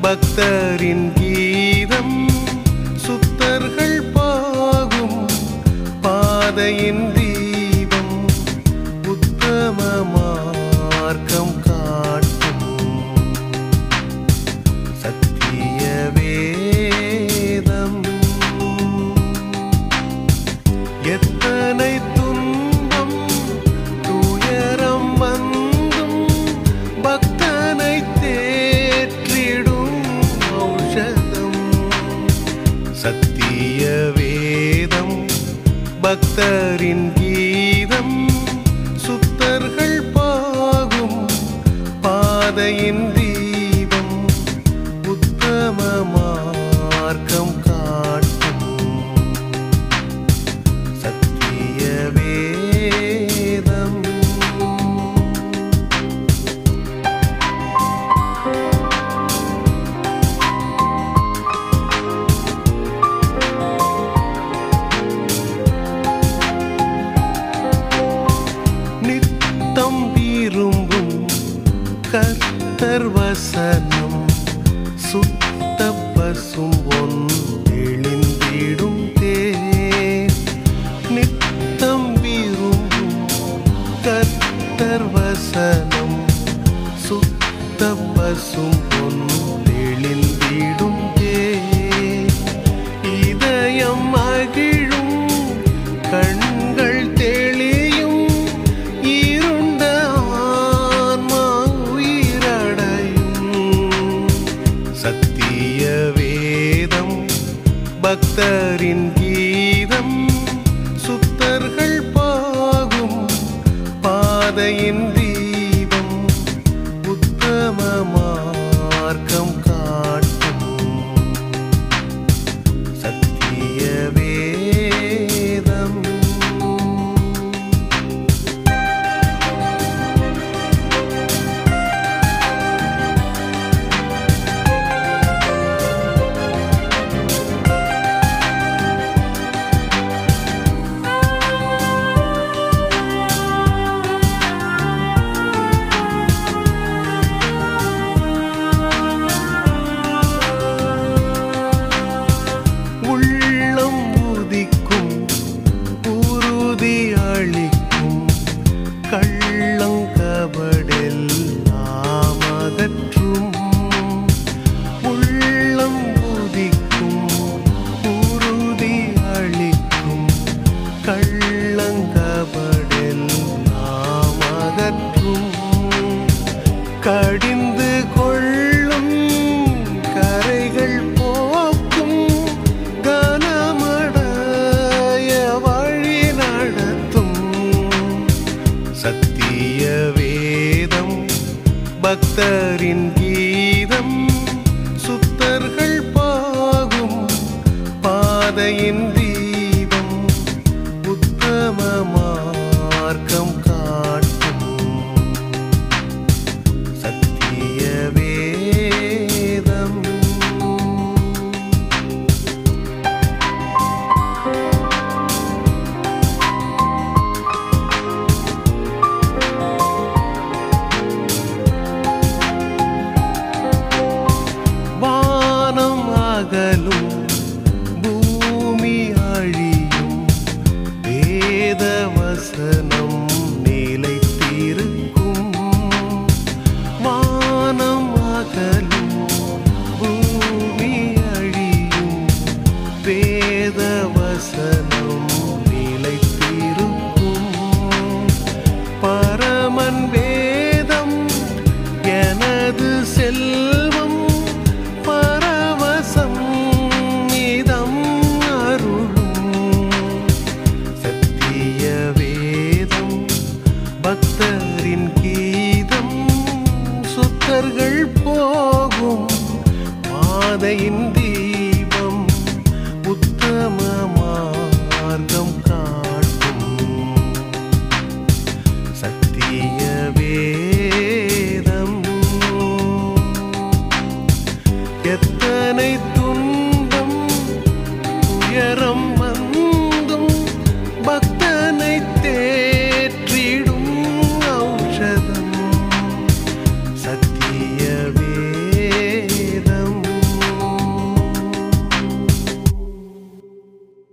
பக்தரின் கீதம் சுத்தர்கள் போகும் பாதையின் தீபம் உத்தம மார்க்கம் காட்டும் சத்திய வேதம். எத்தனை துன்பம் துயரம் வந்தும் பக்தனை தேற்றிடும் ஔஷதம் சத்திய வேதம். பக்தரின் கீதம் சுத்தர்கள் போகும் பாதையின் தீபம் உத்தம மார்க்கம் காட்டும் சத்திய வேதம். நித்தம் விரும்பும் கர்த்தர் வசனம் சுத்த பசும் பொன் தெளிந்திடும் தேன். நித்தம் விரும்பும் கர்த்தர் வசனம் சுத்த பசும் பொன் தெளிந்திடும் தேன். இதயம் மகிழும் கண்கள் தெளியும் இருண்ட ஆன்மா உயிரடையும் சத்திய வேதம். பக்தரின் கீதம் சுத்தர்கள் போகும் பாதையின் தீபம் உத்தம மார்க்கம் காட்டும் சத்திய வேதம். உள்ளம் உதிக்கும் உறுதி அளிக்கும் கள்ளங்கபடெல்லாம் அகற்றும். உள்ளம் உதிக்கும் உறுதி அளிக்கும் கள்ளங்கபடெல்லாம் அகற்றும். கடிந்து கொள்ளும் கரைகள் போக்கும் கனமடைய வழி நடத்தும் சத்திய வேதம். பக்தரின் கீதம் சுத்தர்கள் போகும் பாதையின் தீபம் உத்தம மார்க்கம் காட்டும் சத்திய வேதம். வானம் அகலும் பூமி அழியும் வேத வசனம் நிலைத்திருக்கும். வானம் அகலும் பூமி அழியும் வேத வசனம் நிலைத்திருக்கும். பரமன் வேதம் எனது செல்வம் பரவசம் இதம் அருளும் சத்திய வேதம். பக்தரின் கீதம் சுத்தர்கள் போகும் பாதையின் தீபம் உத்தம மார்க்கம் காட்டும் சத்திய வேதம்.